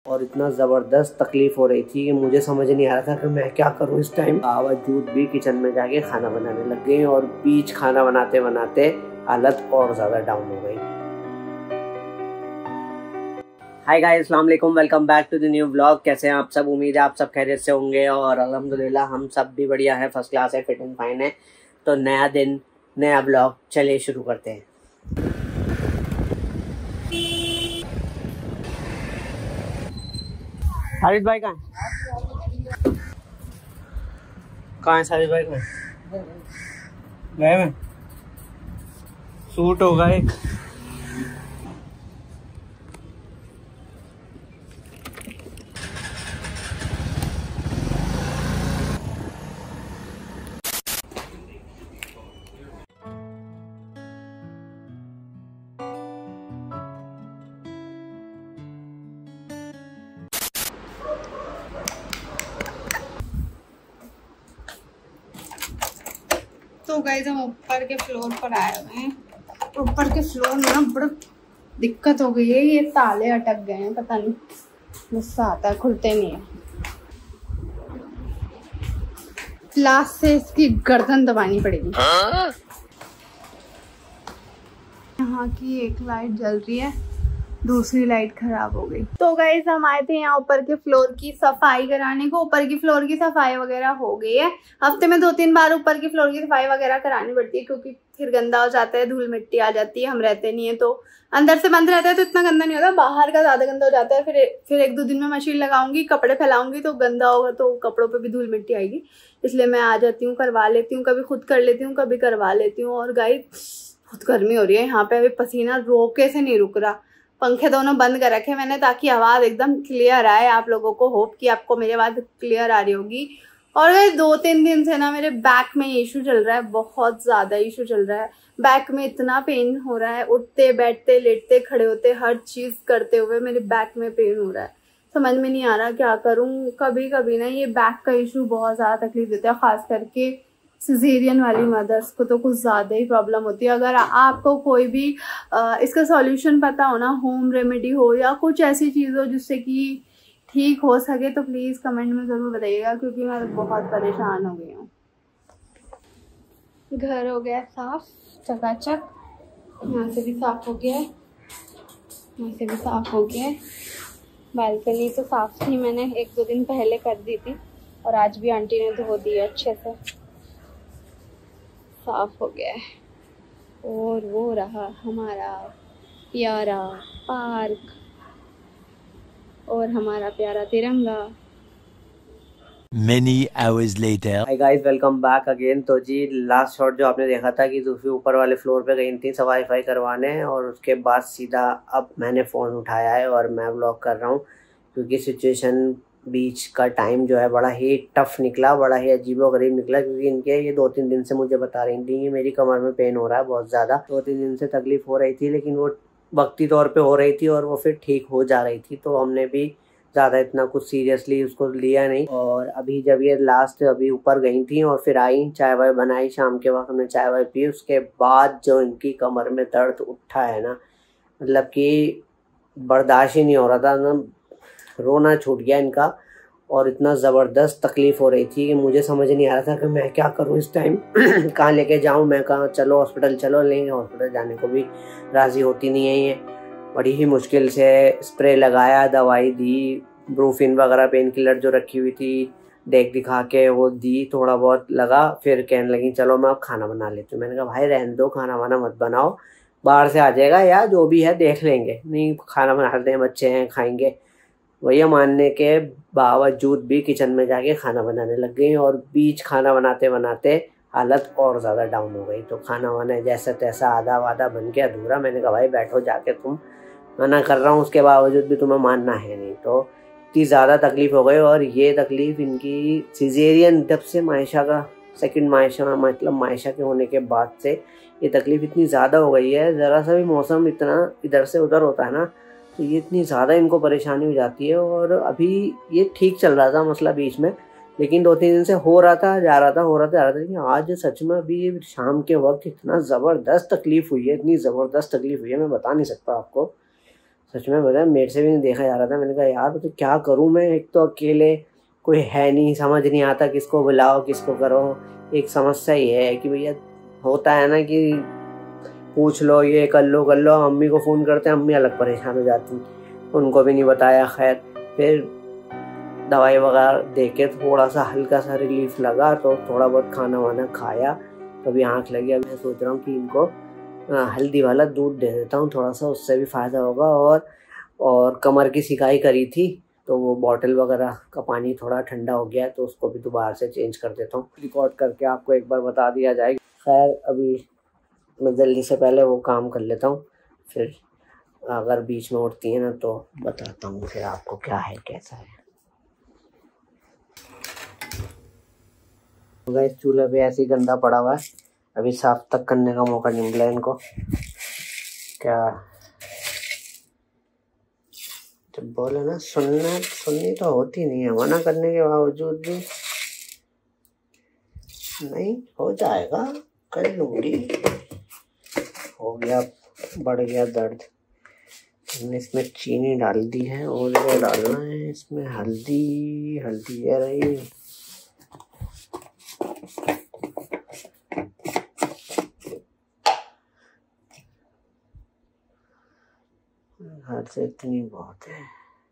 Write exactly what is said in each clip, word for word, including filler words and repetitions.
और इतना ज़बरदस्त तकलीफ़ हो रही थी कि मुझे समझ नहीं आ रहा था कि मैं क्या करूं इस टाइम। बावजूद भी किचन में जाके खाना बनाने लग गई और बीच खाना बनाते बनाते हालत और ज़्यादा डाउन हो गई। हाय गाइस, अस्सलाम वालेकुम, welcome back to the new vlog. कैसे हैं आप सब? उम्मीद है आप सब खैरियत से होंगे और अल्हम्दुलिल्लाह हम सब भी बढ़िया है, फर्स्ट क्लास है, फिट एंड फाइन है। तो नया दिन नया व्लॉग, चलिए शुरू करते हैं। साजिद भाई कहाँ है? कहाँ है साजिद भाई? कहाँ गए में सूट होगा एक। तो गाइस हम ऊपर के फ्लोर पर आए हुए हैं। ऊपर के फ्लोर में ना बड़ा दिक्कत हो गई है, ये ताले अटक गए हैं, पता नहीं गुस्सा आता है, खुलते नहीं है। प्लास से इसकी गर्दन दबानी पड़ेगी। यहाँ की एक लाइट जल रही है, दूसरी लाइट खराब हो गई। तो गाइस हम आए थे यहाँ ऊपर के फ्लोर की सफाई कराने को। ऊपर की फ्लोर की सफाई वगैरह हो गई है। हफ्ते में दो तीन बार ऊपर की फ्लोर की सफाई वगैरह करानी पड़ती है, क्योंकि फिर गंदा हो जाता है, धूल मिट्टी आ जाती है, हम रहते नहीं है तो अंदर से बंद रहता है तो इतना गंदा नहीं होता, बाहर का ज्यादा गंदा हो जाता है। फिर फिर एक दो दिन में मशीन लगाऊंगी, कपड़े फैलाऊंगी तो गंदा होगा तो कपड़ों पे भी धूल मिट्टी आएगी, इसलिए मैं आ जाती हूँ, करवा लेती हूँ। कभी खुद कर लेती हूँ, कभी करवा लेती हूँ। और गाइस बहुत गर्मी हो रही है यहाँ पे, अभी पसीना रोके से नहीं रुक रहा। पंखे दोनों बंद कर रखे मैंने ताकि आवाज एकदम क्लियर आए आप लोगों को। होप कि आपको मेरी आवाज क्लियर आ रही होगी। और दो तीन दिन से ना मेरे बैक में इशू चल रहा है, बहुत ज्यादा इशू चल रहा है। बैक में इतना पेन हो रहा है, उठते बैठते लेटते खड़े होते हर चीज करते हुए मेरे बैक में पेन हो रहा है। समझ में नहीं आ रहा क्या करूं। कभी कभी ना ये बैक का इशू बहुत ज्यादा तकलीफ देता है, खास करके सिजेरियन वाली मदर्स को तो कुछ ज़्यादा ही प्रॉब्लम होती है। अगर आपको कोई भी आ, इसका सॉल्यूशन पता हो ना, होम रेमेडी हो या कुछ ऐसी चीज़ हो जिससे कि ठीक हो सके, तो प्लीज़ कमेंट में ज़रूर बताइएगा, क्योंकि मैं बहुत परेशान हो गई हूँ। घर हो गया साफ चकाचक, यहाँ से भी साफ हो गया है, यहाँ से भी साफ हो गया है। बालकनी तो साफ थी, मैंने एक दो दिन पहले कर दी थी और आज भी आंटी ने धो दी अच्छे से, साफ हो गया है। और वो रहा हमारा प्यारा पार्क और हमारा प्यारा तिरंगा। Many hours later. Hi guys, welcome back again. तो जी लास्ट शॉट जो आपने देखा था कि दूसरी ऊपर वाले फ्लोर पे गई थी सफाई वफाई करवाने, और उसके बाद सीधा अब मैंने फ़ोन उठाया है और मैं व्लॉग कर रहा हूँ, क्योंकि सिचुएशन बीच का टाइम जो है बड़ा ही टफ निकला, बड़ा ही अजीबोगरीब निकला। क्योंकि इनके ये दो तीन दिन से मुझे बता रही थी कि मेरी कमर में पेन हो रहा है बहुत ज़्यादा। दो तीन दिन से तकलीफ़ हो रही थी, लेकिन वो वक्ती तौर पे हो रही थी और वो फिर ठीक हो जा रही थी, तो हमने भी ज़्यादा इतना कुछ सीरियसली उसको लिया नहीं। और अभी जब ये लास्ट अभी ऊपर गई थी और फिर आई, चाय वाय बनाई, शाम के वक्त हमने चाय वाय पी, उसके बाद जो इनकी कमर में दर्द उठा है ना, मतलब कि बर्दाश्त ही नहीं हो रहा था ना, रोना छूट गया इनका। और इतना ज़बरदस्त तकलीफ़ हो रही थी कि मुझे समझ नहीं आ रहा था कि मैं क्या करूं इस टाइम। कहाँ लेके जाऊं मैं, कहाँ चलो हॉस्पिटल चलो, लेंगे हॉस्पिटल जाने को भी राज़ी होती नहीं है ये। बड़ी ही मुश्किल से स्प्रे लगाया, दवाई दी, ब्रूफिन वगैरह पेन किलर जो रखी हुई थी देख दिखा के वो दी, थोड़ा बहुत लगा। फिर कहने लगी चलो मैं अब खाना बना लेती हूँ। मैंने कहा भाई रहने दो, खाना वाना मत बनाओ, बाहर से आ जाएगा या जो भी है देख लेंगे। नहीं, खाना बना लेते हैं, बच्चे हैं खाएंगे। वही मानने के बावजूद भी किचन में जाके खाना बनाने लग गई और बीच खाना बनाते बनाते हालत और ज़्यादा डाउन हो गई। तो खाना वाना जैसा तैसा आधा वाधा बन के अधूरा। मैंने कहा भाई बैठो जाके, तुम मना कर रहा हूँ उसके बावजूद भी तुम्हें मानना है नहीं। तो इतनी ज़्यादा तकलीफ़ हो गई। और ये तकलीफ़ इनकी सिजेरियन जब से मायशा का सेकंड मायशा मतलब मायशा के होने के बाद से ये तकलीफ़ इतनी ज़्यादा हो गई है। ज़रा सा भी मौसम इतना इधर से उधर होता है ना, तो ये इतनी ज़्यादा इनको परेशानी हो जाती है। और अभी ये ठीक चल रहा था मसला बीच में, लेकिन दो तीन दिन से हो रहा था जा रहा था हो रहा था जा रहा था लेकिन आज सच में अभी शाम के वक्त इतना ज़बरदस्त तकलीफ़ हुई है, इतनी ज़बरदस्त तकलीफ़ हुई है मैं बता नहीं सकता आपको। सच में बताया, मेरे से भी नहीं देखा जा रहा था। मैंने कहा यार तो क्या करूँ मैं, एक तो अकेले, कोई है नहीं, समझ नहीं आता किसको बुलाओ किसको करो। एक समस्या ये है कि भैया होता है ना कि पूछ लो, ये कर लो कर लो, अम्मी को फ़ोन करते हैं, अम्मी अलग परेशान हो जाती, उनको भी नहीं बताया। खैर फिर दवाई वगैरह दे के थोड़ा सा हल्का सा रिलीफ लगा, तो थोड़ा बहुत खाना वाना खाया, तो अभी आँख लगी। अब मैं सोच रहा हूँ कि इनको हल्दी वाला दूध दे देता हूँ थोड़ा सा, उससे भी फ़ायदा होगा। और और कमर की सिकाई करी थी, तो वो बॉटल वगैरह का पानी थोड़ा ठंडा हो गया है, तो उसको भी दोबारा से चेंज कर देता हूँ। रिकॉर्ड करके आपको एक बार बता दिया जाएगा। खैर अभी मैं जल्दी से पहले वो काम कर लेता हूँ, फिर अगर बीच में उठती है ना तो बताता हूँ फिर आपको क्या है कैसा है। गैस चूल्हे पे ऐसे ही गंदा पड़ा हुआ है, अभी साफ तक करने का मौका नहीं मिला इनको। क्या जब बोले ना सुनना सुननी तो होती नहीं है, मना करने के बावजूद भी नहीं, हो जाएगा कर लूँगी। हो गया, बढ़ गया दर्द। हमने इसमें चीनी डाल दी है और वो डालना है इसमें हल्दी। हल्दी है रही, घर से इतनी बहुत है।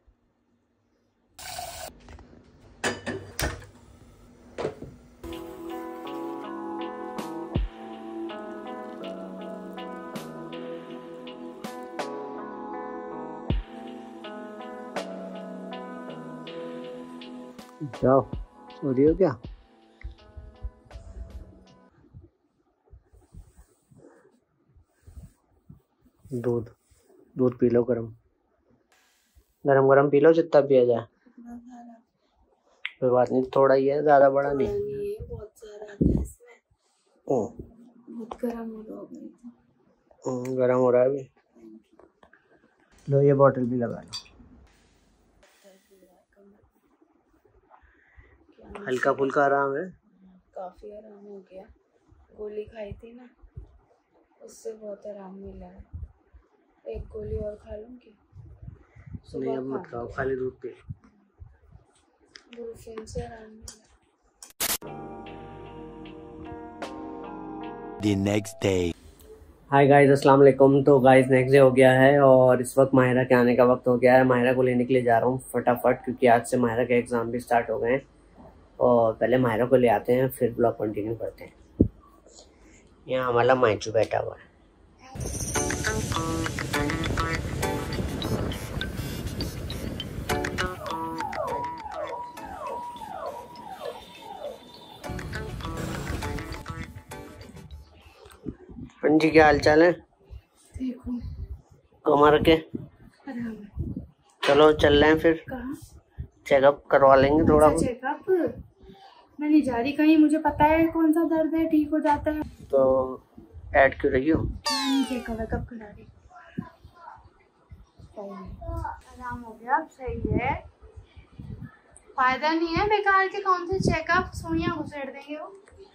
जाओ, सो रही हो क्या? दूध दूध पी लो, गरम गरम गरम पी लो, जितना पिया जाए। कोई बात नहीं, थोड़ा ही है, ज्यादा बड़ा नहीं। बहुत सारा है इसमें, बहुत गरम हो रहा है। गरम हो रहा है अभी। लो ये बॉटल भी लगा लो। हल्का फुल्का आराम है, काफी आराम हो गया। गोली खाई थी ना, उससे बहुत आराम मिला है। एक गोली और खा लूंगी। नहीं अब मत खाओ, खाली दूध पी। दूध से आराम मिला। The next day. Hi guys, अस्सलाम वालेकुम। तो गाइस नेक्स्ट डे हो गया है और इस वक्त माहिरा के आने का वक्त हो गया है। माहिरा को लेने के लिए जा रहा हूँ फटाफट, क्योंकि आज से माहिरा के एग्ज़ाम भी स्टार्ट हो गए हैं। और पहले माहिरा को ले आते हैं, फिर ब्लॉग कंटिन्यू करते हैं। यहाँ हमारा माइचू बैठा हुआ है। हाँ जी, क्या हाल चाल है? देखो कमर के आराम है। चलो चल रहे हैं फिर, चेकअप करवा लेंगे थोड़ा। चेकअप मैं नहीं जा रही कहीं, मुझे पता है कौन सा दर्द है, ठीक हो जाता है। तो ऐड क्यों रही हो? चेकअप कब करा रही? आराम हो गया, अब सही है। फायदा नहीं है बेकार के कौन से चेकअप, सुइयां घुसेड़ देंगे वो।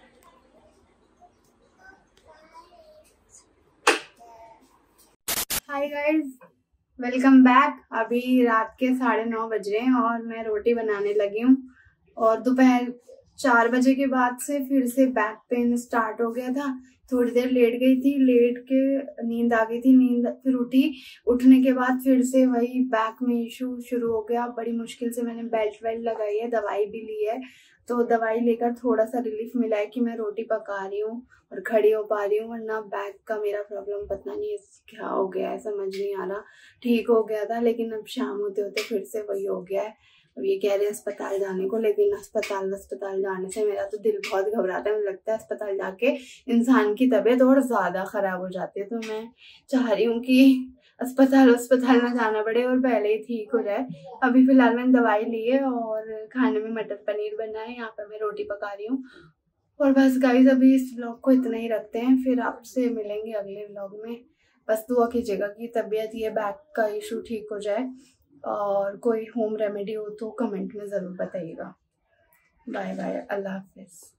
Hi guys, welcome back. अभी रात के साढ़े नौ बज रहे हैं और मैं रोटी बनाने लगी हूँ। और दोपहर चार बजे के बाद से फिर से बैक पेन स्टार्ट हो गया था। थोड़ी देर लेट गई थी, लेट के नींद आ गई थी, नींद फिर उठी, उठने के बाद फिर से वही बैक में इशू शुरू हो गया। बड़ी मुश्किल से मैंने बेल्ट वेल्ट लगाई है, दवाई भी ली है, तो दवाई लेकर थोड़ा सा रिलीफ मिला है कि मैं रोटी पका रही हूँ और खड़ी हो पा रही हूँ। वरना बैक का मेरा प्रॉब्लम पता नहीं क्या हो गया है, समझ नहीं आ रहा। ठीक हो गया था लेकिन अब शाम होते होते फिर से वही हो गया है। अब ये कह रहे हैं अस्पताल जाने को, लेकिन अस्पताल अस्पताल जाने से मेरा तो दिल बहुत घबराता है। मुझे लगता है अस्पताल जाके इंसान की तबीयत और ज़्यादा ख़राब हो जाती है। तो मैं चाह रही हूँ कि अस्पताल अस्पताल ना जाना पड़े और पहले ही ठीक हो जाए। अभी फ़िलहाल मैंने दवाई ली है और खाने में मटर पनीर बना है, यहाँ पर मैं रोटी पका रही हूँ। और बस गाइस, अभी इस व्लॉग को इतना ही रखते हैं, फिर आपसे मिलेंगे अगले व्लॉग में। बस दुआ कीजिएगा कि तबीयत ये बैक का इशू ठीक हो जाए, और कोई होम रेमेडी हो तो कमेंट में ज़रूर बताइएगा। बाय बाय, अल्लाह हाफिज़।